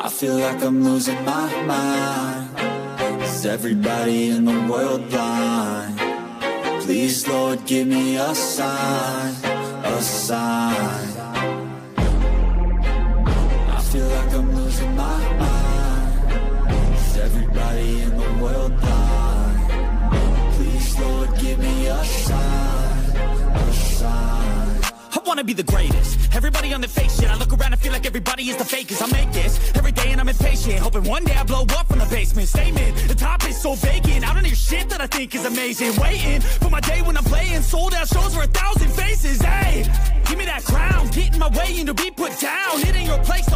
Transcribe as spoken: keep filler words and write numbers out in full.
I feel like I'm losing my mind. Is everybody in the world blind? Please, Lord, give me a sign, a sign. I feel like I'm losing my mind. Is everybody in the world blind? Please, Lord, give me a sign, a sign. I wanna be the greatest. Everybody on the fake shit. I look around and feel like everybody is the fakest. I make this every day and I'm impatient, hoping one day I blow up from the basement. Statement, the top is so vacant. I don't hear shit that I think is amazing. Waiting for my day when I'm playing sold out shows for a thousand faces. Hey, give me that crown, get in my way and to be put down. It ain't your place,